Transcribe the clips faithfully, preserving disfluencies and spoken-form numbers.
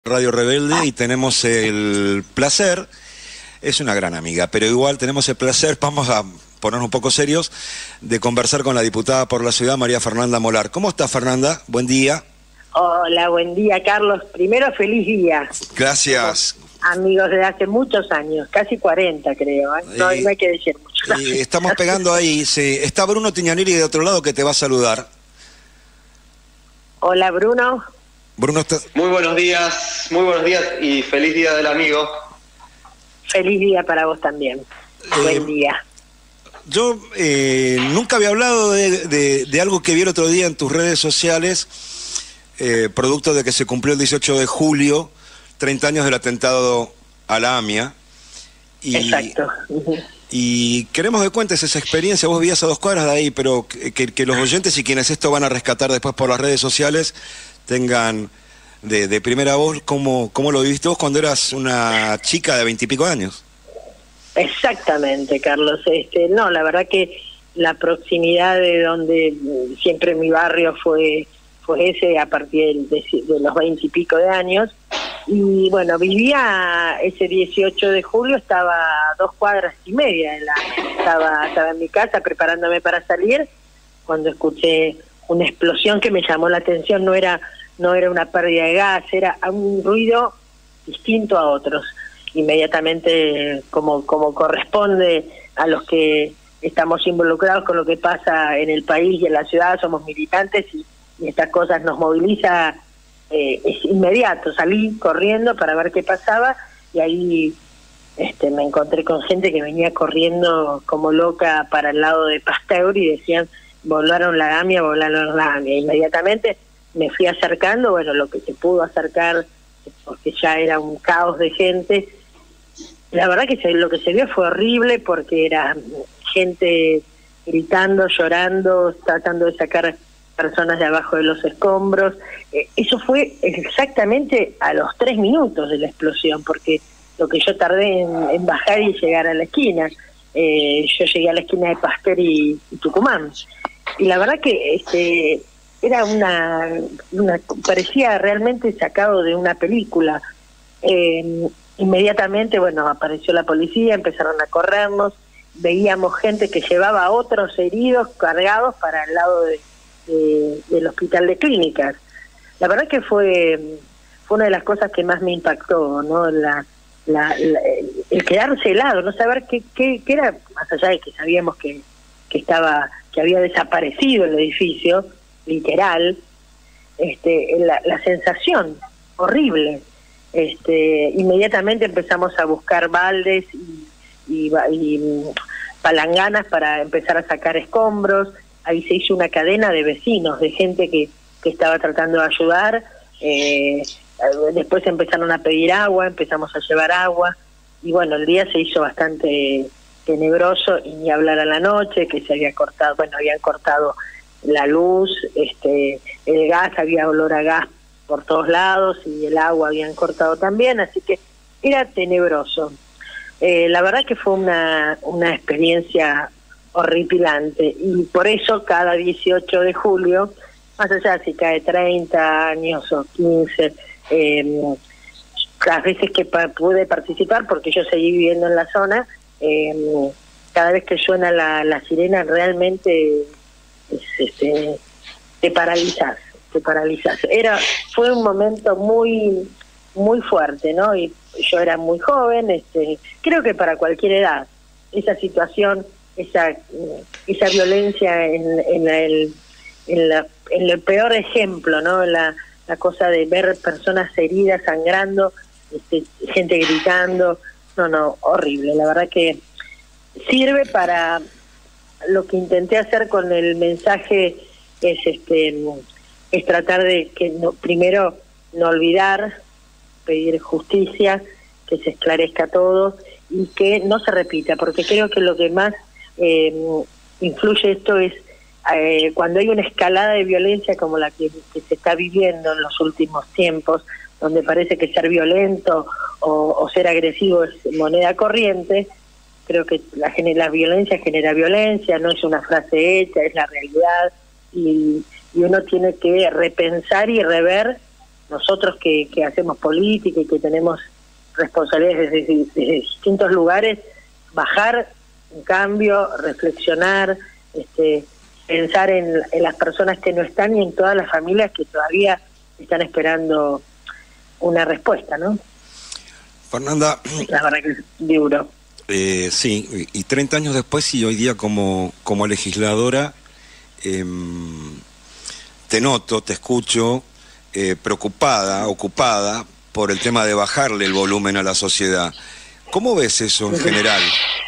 Radio Rebelde y tenemos el placer, es una gran amiga, pero igual tenemos el placer, vamos a ponernos un poco serios, de conversar con la diputada por la ciudad, María Fernanda Molar. ¿Cómo está, Fernanda? Buen día. Hola, buen día, Carlos. Primero, feliz día. Gracias. Somos amigos de hace muchos años, casi cuarenta creo, ¿eh? No, Eh, no hay que decir mucho. Eh, estamos pegando ahí, sí. Está Bruno Tignanelli de otro lado que te va a saludar. Hola, Bruno. Bruno está... Muy buenos días, muy buenos días y feliz día del amigo. Feliz día para vos también. Eh, Buen día. Yo eh, nunca había hablado de, de, de algo que vi el otro día en tus redes sociales, eh, producto de que se cumplió el dieciocho de julio, treinta años del atentado a la AMIA. Y, Exacto. Y queremos que cuentes esa experiencia. Vos vivías a dos cuadras de ahí, pero que, que, que los oyentes y quienes esto van a rescatar después por las redes sociales tengan de, de primera voz cómo, cómo lo viviste vos cuando eras una chica de veintipico años. Exactamente, Carlos. Este, no, la verdad que la proximidad de donde siempre mi barrio fue fue ese a partir de, de los veintipico de años. Y bueno, vivía ese dieciocho de julio, estaba a dos cuadras y media, de la, estaba, estaba en mi casa preparándome para salir, cuando escuché una explosión que me llamó la atención. No era no era una pérdida de gas, era un ruido distinto a otros. Inmediatamente, como como corresponde a los que estamos involucrados con lo que pasa en el país y en la ciudad, somos militantes y, y estas cosas nos moviliza, eh, es inmediato. Salí corriendo para ver qué pasaba y ahí este, me encontré con gente que venía corriendo como loca para el lado de Pasteur y decían: volaron la AMIA, volaron la AMIA. Inmediatamente me fui acercando, bueno, lo que se pudo acercar, porque ya era un caos de gente. La verdad que se, lo que se vio fue horrible, porque era gente gritando, llorando, tratando de sacar personas de abajo de los escombros. Eh, eso fue exactamente a los tres minutos de la explosión, porque lo que yo tardé en, en bajar y llegar a la esquina, eh, yo llegué a la esquina de Pasteur y, y Tucumán. Y la verdad que este era una, una parecía realmente sacado de una película. Eh, inmediatamente, bueno, apareció la policía, empezaron a corrernos, veíamos gente que llevaba a otros heridos cargados para el lado de, de, del hospital de clínicas. La verdad que fue fue una de las cosas que más me impactó, ¿no? La, la, la el quedarse helado, no saber qué, qué, qué era, más allá de que sabíamos que, que estaba que había desaparecido el edificio, literal, este, la, la sensación horrible. Este, inmediatamente empezamos a buscar baldes y, y, y palanganas para empezar a sacar escombros. Ahí se hizo una cadena de vecinos, de gente que, que estaba tratando de ayudar. Eh, después empezaron a pedir agua, empezamos a llevar agua, y bueno, el día se hizo bastante tenebroso, y ni hablar a la noche, que se había cortado, bueno, habían cortado la luz, este, el gas, había olor a gas por todos lados, y el agua habían cortado también, así que era tenebroso. Eh, la verdad que fue una, una experiencia horripilante, y por eso cada dieciocho de julio, más allá si cae treinta años o quince, eh, las veces que pa pude participar, porque yo seguí viviendo en la zona, eh, cada vez que suena la, la sirena realmente es, este, te paralizas, te paralizas. Era, fue un momento muy, muy fuerte, ¿no? Y yo era muy joven, este, creo que para cualquier edad, esa situación, esa, esa violencia en, en, el, en, la, en el peor ejemplo, ¿no? La, la cosa de ver personas heridas, sangrando, este, gente gritando, no, no, horrible. La verdad que sirve para lo que intenté hacer con el mensaje, es este es tratar de que no, primero no olvidar, pedir justicia, que se esclarezca todo y que no se repita, porque creo que lo que más eh, influye esto es eh, cuando hay una escalada de violencia como la que, que se está viviendo en los últimos tiempos, donde parece que ser violento o, o ser agresivo es moneda corriente. Creo que la, la violencia genera violencia, no es una frase hecha, es la realidad, y, y uno tiene que repensar y rever nosotros que, que hacemos política y que tenemos responsabilidades desde, desde distintos lugares, bajar un cambio, reflexionar, este, pensar en, en las personas que no están y en todas las familias que todavía están esperando una respuesta, ¿no? Fernanda, la verdad que es duro. Eh, sí, y treinta años después y hoy día como, como legisladora, eh, te noto, te escucho eh, preocupada, ocupada por el tema de bajarle el volumen a la sociedad. ¿Cómo ves eso en general?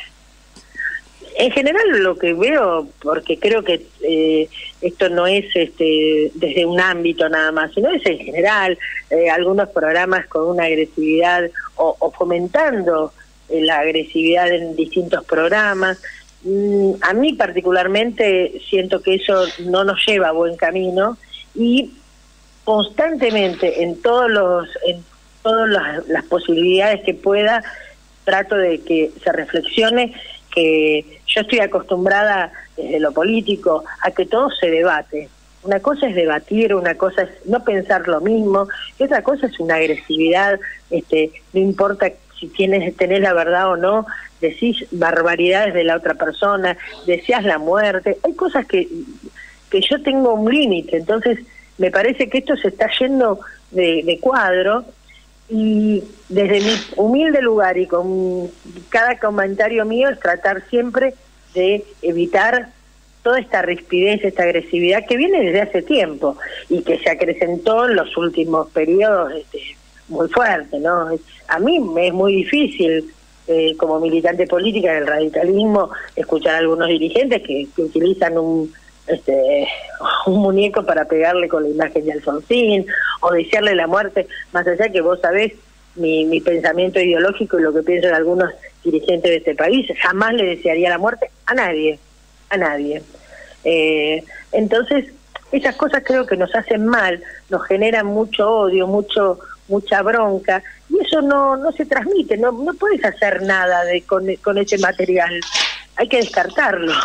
En general lo que veo, porque creo que eh, esto no es este desde un ámbito nada más, sino es en general, eh, algunos programas con una agresividad o, o fomentando eh, la agresividad en distintos programas. Mm, a mí particularmente siento que eso no nos lleva a buen camino y constantemente en todos los en todas las, las posibilidades que pueda trato de que se reflexione, que yo estoy acostumbrada desde lo político a que todo se debate. Una cosa es debatir, una cosa es no pensar lo mismo, y otra cosa es una agresividad, este, no importa si tienes, tenés la verdad o no, decís barbaridades de la otra persona, deseas la muerte, hay cosas que, que yo tengo un límite, entonces me parece que esto se está yendo de, de cuadro. Y desde mi humilde lugar y con cada comentario mío es tratar siempre de evitar toda esta rispidez, esta agresividad que viene desde hace tiempo y que se acrecentó en los últimos periodos este, muy fuerte, ¿no? A mí me es muy difícil, eh, como militante política del radicalismo, escuchar a algunos dirigentes que, que utilizan un este un muñeco para pegarle con la imagen de Alfonsín o desearle la muerte, más allá que vos sabés mi, mi pensamiento ideológico y lo que piensan algunos dirigentes de este país, jamás le desearía la muerte a nadie, a nadie. Eh, entonces, esas cosas creo que nos hacen mal, nos generan mucho odio, mucho mucha bronca, y eso no no se transmite, no no puedes hacer nada de con, con ese material, hay que descartarlo.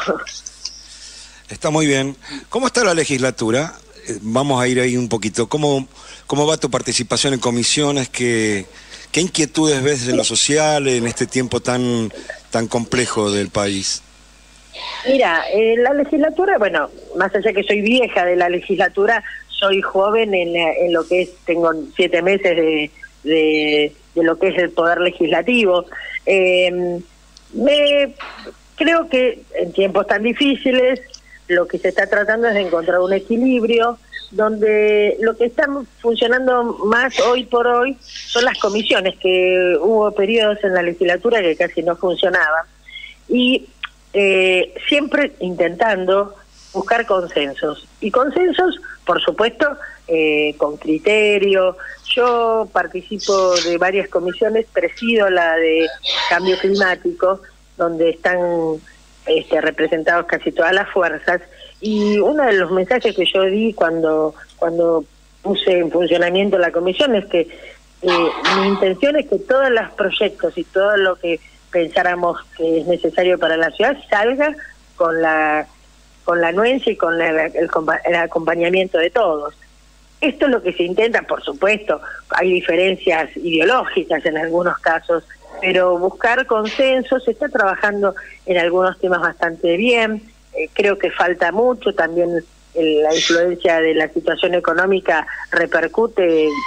Está muy bien. ¿Cómo está la legislatura? Eh, vamos a ir ahí un poquito. ¿Cómo, cómo va tu participación en comisiones? ¿Qué, qué inquietudes ves en lo social en este tiempo tan, tan complejo del país? Mira, eh, la legislatura, bueno, más allá que soy vieja de la legislatura, soy joven en, en lo que es, tengo siete meses de, de, de lo que es el poder legislativo. Eh, me creo que en tiempos tan difíciles lo que se está tratando es de encontrar un equilibrio donde lo que está funcionando más hoy por hoy son las comisiones, que hubo periodos en la legislatura que casi no funcionaban, y eh, siempre intentando buscar consensos, y consensos, por supuesto, eh, con criterio. Yo participo de varias comisiones, presido la de cambio climático, donde están Este, representados casi todas las fuerzas, y uno de los mensajes que yo di cuando cuando puse en funcionamiento la comisión es que eh, mi intención es que todos los proyectos y todo lo que pensáramos que es necesario para la ciudad salga con la con la anuencia y con la, el, el acompañamiento de todos. Esto es lo que se intenta, por supuesto, hay diferencias ideológicas en algunos casos, pero buscar consenso, se está trabajando en algunos temas bastante bien, eh, creo que falta mucho, también el, la influencia de la situación económica repercute eh,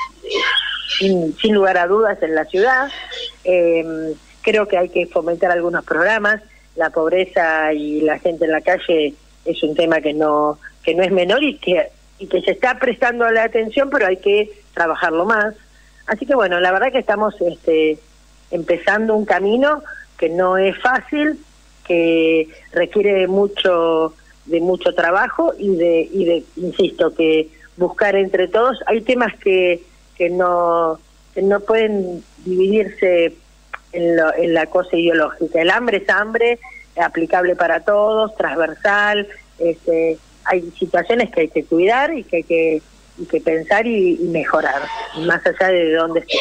sin, sin lugar a dudas en la ciudad, eh, creo que hay que fomentar algunos programas, la pobreza y la gente en la calle es un tema que no que no es menor y que, y que se está prestando la atención, pero hay que trabajarlo más, así que bueno, la verdad que estamos este empezando un camino que no es fácil, que requiere de mucho de mucho trabajo y de y de insisto que buscar entre todos. Hay temas que que no que no pueden dividirse en, lo, en la cosa ideológica. El hambre es hambre, aplicable para todos, transversal. Este, hay situaciones que hay que cuidar y que hay que y que pensar y, y mejorar, más allá de dónde esté.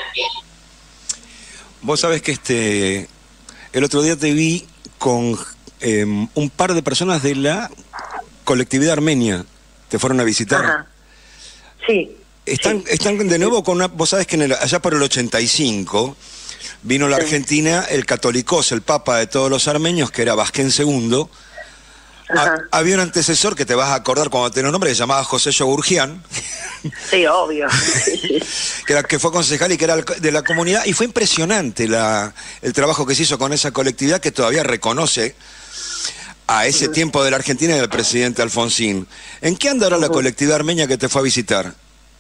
Vos sabés que este el otro día te vi con eh, un par de personas de la colectividad armenia. ¿Te fueron a visitar? Ajá. Sí. están, están de nuevo con una... Vos sabés que en el, allá por el ochenta y cinco vino a la Argentina el Católicos, el Papa de todos los armenios, que era Vasquén segundo. Ha, había un antecesor que te vas a acordar cuando te lo nombre, que se llamaba José Yogurgian. Sí, obvio. que, era, que fue concejal y que era de la comunidad. Y fue impresionante la, el trabajo que se hizo con esa colectividad que todavía reconoce a ese uh-huh. tiempo de la Argentina y del presidente Alfonsín. ¿En qué andará uh-huh. la colectividad armenia que te fue a visitar?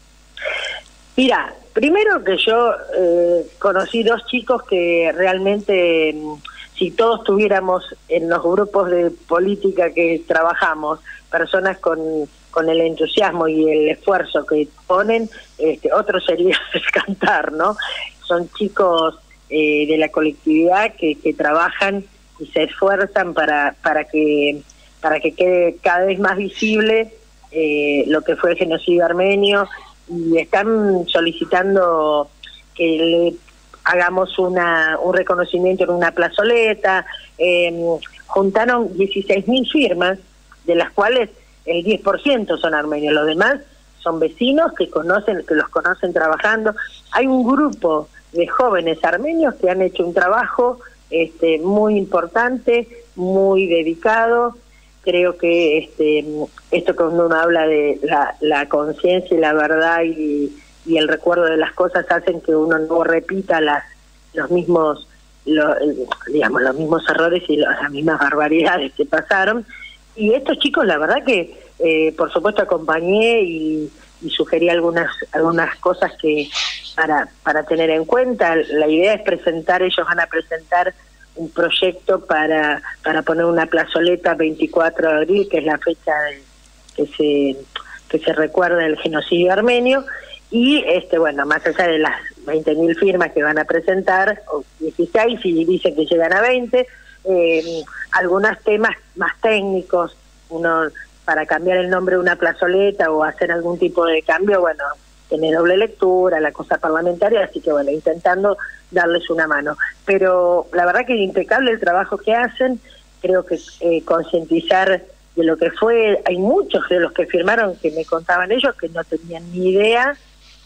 Mira, primero que yo eh, conocí dos chicos que realmente... Si todos tuviéramos en los grupos de política que trabajamos personas con, con el entusiasmo y el esfuerzo que ponen, este, otro sería cantar, ¿no? Son chicos eh, de la colectividad que, que trabajan y se esfuerzan para para que para que quede cada vez más visible eh, lo que fue el genocidio armenio, y están solicitando que le hagamos una un reconocimiento en una plazoleta. Eh, juntaron dieciséis mil firmas, de las cuales el diez por ciento son armenios, los demás son vecinos que conocen que los conocen trabajando. Hay un grupo de jóvenes armenios que han hecho un trabajo este, muy importante, muy dedicado. Creo que este esto cuando uno habla de la, la conciencia y la verdad y y el recuerdo de las cosas hacen que uno no repita las los mismos lo, digamos los mismos errores y los, las mismas barbaridades que pasaron. Y estos chicos, la verdad que eh, por supuesto acompañé y, y sugerí algunas algunas cosas que para para tener en cuenta. La idea es presentar, ellos van a presentar un proyecto para para poner una plazoleta veinticuatro de abril, que es la fecha de, que se que se recuerda el genocidio armenio. Y, este bueno, más allá de las veinte mil firmas que van a presentar, o dieciséis, y dicen que llegan a veinte, eh, algunos temas más técnicos, uno para cambiar el nombre de una plazoleta o hacer algún tipo de cambio, bueno, tiene doble lectura, la cosa parlamentaria, así que, bueno, intentando darles una mano. Pero la verdad que es impecable el trabajo que hacen. Creo que eh, concientizar de lo que fue, hay muchos de los que firmaron que me contaban ellos que no tenían ni idea.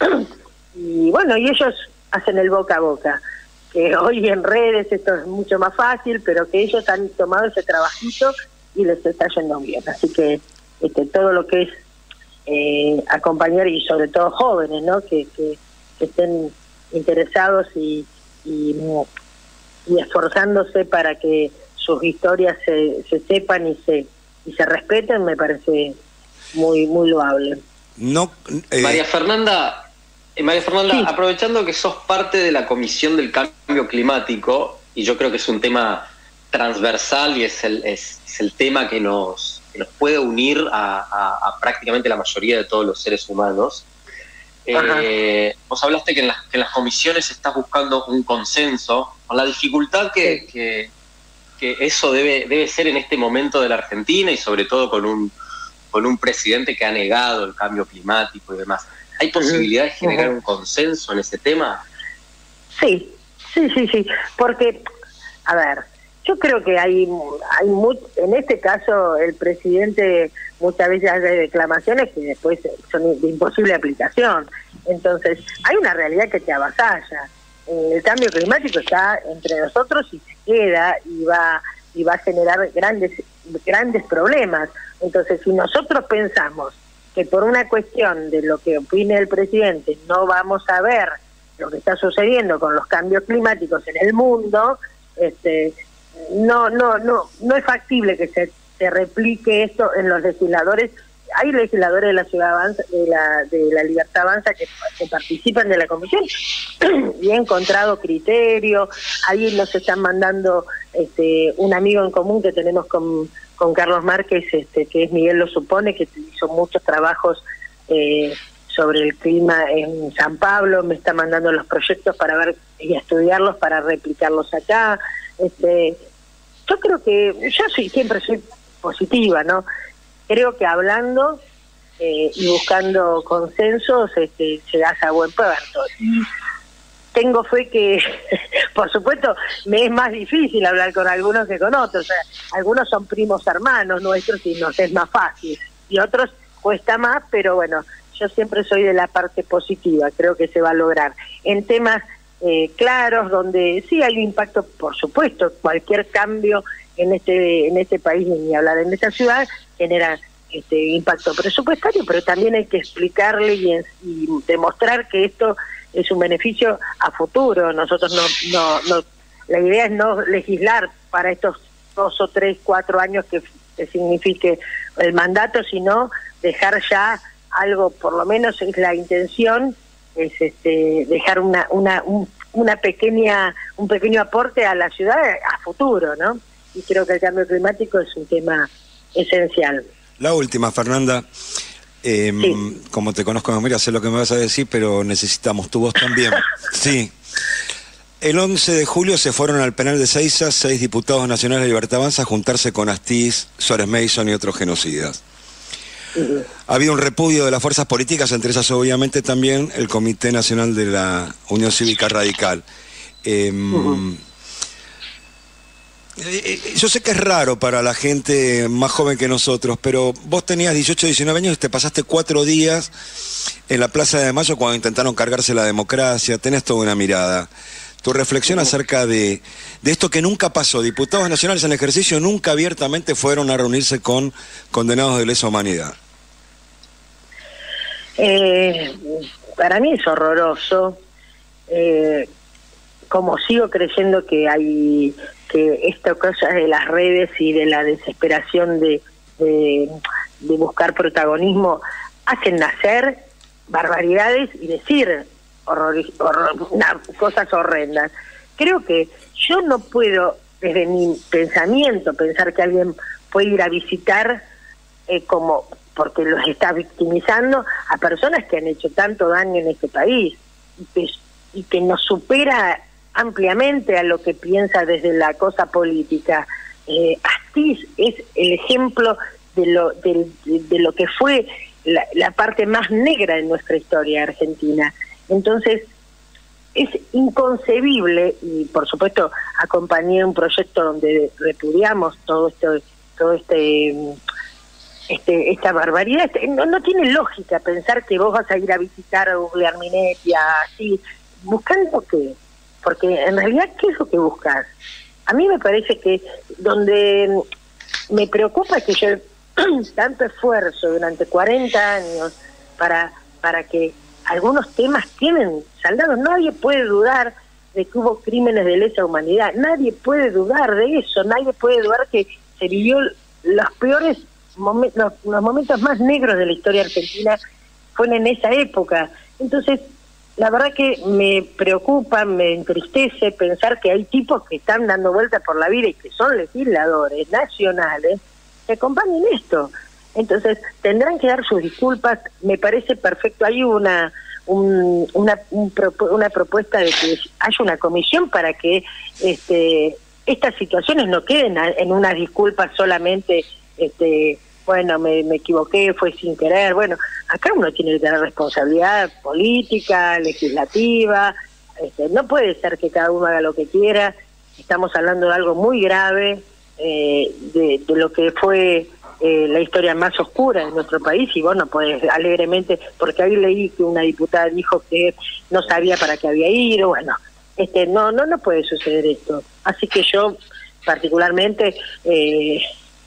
Y bueno, y ellos hacen el boca a boca, que hoy en redes esto es mucho más fácil, pero que ellos han tomado ese trabajito y les está yendo bien. Así que este, todo lo que es eh, acompañar, y sobre todo jóvenes, ¿no? que, que, que estén interesados y, y, y esforzándose para que sus historias se, se sepan y se y se respeten, me parece muy muy loable. No, eh... María Fernanda, eh, María Fernanda, sí. Aprovechando que sos parte de la Comisión del Cambio Climático, y yo creo que es un tema transversal y es el, es, es el tema que nos, que nos puede unir a, a, a prácticamente la mayoría de todos los seres humanos. Eh, vos hablaste que en, las, que en las comisiones estás buscando un consenso, con la dificultad que, sí. que, que eso debe, debe ser en este momento de la Argentina, y sobre todo con un con un presidente que ha negado el cambio climático y demás. ¿Hay posibilidad de generar un consenso en ese tema? Sí, sí, sí, sí, porque, a ver, yo creo que hay, hay muy, en este caso el presidente muchas veces hace declamaciones que después son de imposible aplicación. Entonces, hay una realidad que te avasalla. El cambio climático está entre nosotros y se queda y va y va a generar grandes grandes problemas. Entonces, si nosotros pensamos que por una cuestión de lo que opine el presidente no vamos a ver lo que está sucediendo con los cambios climáticos en el mundo, este no no no no es factible que se, se replique esto en los legisladores. Hay legisladores de la Ciudad Avanza, de la de la Libertad Avanza que, que participan de la comisión y he encontrado criterio. Ahí nos están mandando este un amigo en común que tenemos con con Carlos Márquez, este que es Miguel Lo Supone, que hizo muchos trabajos eh, sobre el clima en San Pablo. Me está mandando los proyectos para ver y estudiarlos para replicarlos acá. Este yo creo que yo soy siempre soy positiva, ¿no? Creo que hablando eh, y buscando consensos este, llegas a buen puerto. Y tengo fe que, por supuesto, me es más difícil hablar con algunos que con otros. O sea, algunos son primos hermanos nuestros y nos es más fácil. Y otros cuesta más, pero bueno, yo siempre soy de la parte positiva, creo que se va a lograr. En temas eh, claros, donde sí hay un impacto, por supuesto, cualquier cambio en este en este país, ni hablar en esta ciudad, genera este impacto presupuestario, pero también hay que explicarle y, y demostrar que esto es un beneficio a futuro. Nosotros no, no, no, la idea es no legislar para estos dos o tres, cuatro años que, que signifique el mandato, sino dejar ya algo, por lo menos es la intención, es este dejar una una un, una pequeña un pequeño aporte a la ciudad a futuro, ¿no? Y creo que el cambio climático es un tema esencial. La última, Fernanda. Eh, sí. Como te conozco de memoria, sé lo que me vas a decir, pero necesitamos tu voz también. Sí. El once de julio se fueron al penal de Seiza seis diputados nacionales de Libertad Avanza a juntarse con Astiz, Suárez Mason y otros genocidas. Uh-huh. Ha habido un repudio de las fuerzas políticas, entre esas obviamente también el Comité Nacional de la Unión Cívica Radical. Eh, uh-huh. Yo sé que es raro para la gente más joven que nosotros, pero vos tenías dieciocho, diecinueve años y te pasaste cuatro días en la Plaza de Mayo cuando intentaron cargarse la democracia, tenés toda una mirada. Tu reflexión acerca de, de esto que nunca pasó, diputados nacionales en ejercicio nunca abiertamente fueron a reunirse con condenados de lesa humanidad. Eh, para mí es horroroso, eh, como sigo creyendo que hay... que esta cosa de las redes y de la desesperación de, de, de buscar protagonismo hacen nacer barbaridades y decir horror, horror, nah, cosas horrendas. Creo que yo no puedo, desde mi pensamiento, pensar que alguien puede ir a visitar eh, como porque los está victimizando a personas que han hecho tanto daño en este país y que, y que nos supera ampliamente a lo que piensa desde la cosa política. Eh, Astiz es el ejemplo de lo de, de, de lo que fue la, la parte más negra de nuestra historia argentina. Entonces, es inconcebible, y por supuesto acompañé un proyecto donde repudiamos todo esto, todo este, este esta barbaridad. No, no tiene lógica pensar que vos vas a ir a visitar a Guglielminetti, así, buscando que porque en realidad, ¿qué es lo que buscas? A mí me parece que donde me preocupa es que yo tanto esfuerzo durante cuarenta años para para que algunos temas tienen saldados. Nadie puede dudar de que hubo crímenes de lesa humanidad, nadie puede dudar de eso, nadie puede dudar que se vivió los peores momentos, los, los momentos más negros de la historia argentina fueron en esa época. Entonces, la verdad que me preocupa, me entristece pensar que hay tipos que están dando vueltas por la vida y que son legisladores nacionales que acompañen esto. Entonces, tendrán que dar sus disculpas. Me parece perfecto. Hay una un, una un, una propuesta de que haya una comisión para que este estas situaciones no queden en unas disculpas solamente, este bueno, me, me equivoqué, fue sin querer. Bueno, acá uno tiene que tener responsabilidad política, legislativa. Este, no puede ser que cada uno haga lo que quiera. Estamos hablando de algo muy grave, eh, de, de lo que fue eh, la historia más oscura de nuestro país. Y bueno, pues alegremente, porque ahí leí que una diputada dijo que no sabía para qué había ido. Bueno, este, no, no, no puede suceder esto. Así que yo, particularmente, eh,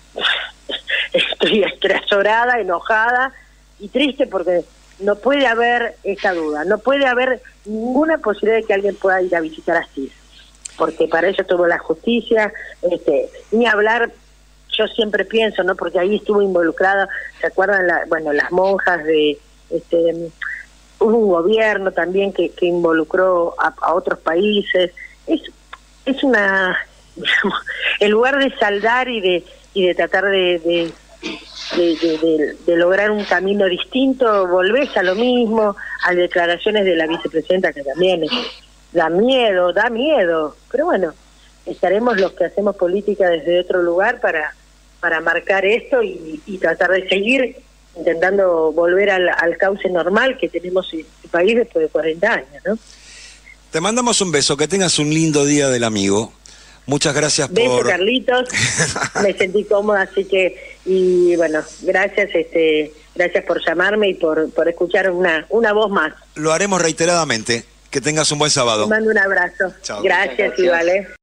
estoy estresorada, enojada y triste porque no puede haber esa duda, no puede haber ninguna posibilidad de que alguien pueda ir a visitar a Astiz, porque para eso tuvo la justicia, este, ni hablar, yo siempre pienso, ¿no? Porque ahí estuvo involucrada, ¿se acuerdan? La, bueno, las monjas de, este, hubo un gobierno también que, que involucró a, a otros países, es, es una, digamos, en lugar de saldar y de y de tratar de de, de, de, de de lograr un camino distinto, volvés a lo mismo, a declaraciones de la vicepresidenta que también da miedo, da miedo, pero bueno, estaremos los que hacemos política desde otro lugar para para marcar esto y, y tratar de seguir intentando volver al, al cauce normal que tenemos en el país después de cuarenta años, ¿no? Te mandamos un beso, que tengas un lindo día del amigo. Muchas gracias por... Beso, Carlitos. Me sentí cómoda, así que, y bueno, gracias, este gracias por llamarme y por, por escuchar una, una voz más. Lo haremos reiteradamente. Que tengas un buen sábado. Te mando un abrazo. Chao. Gracias, Gracias. igual, ¿eh?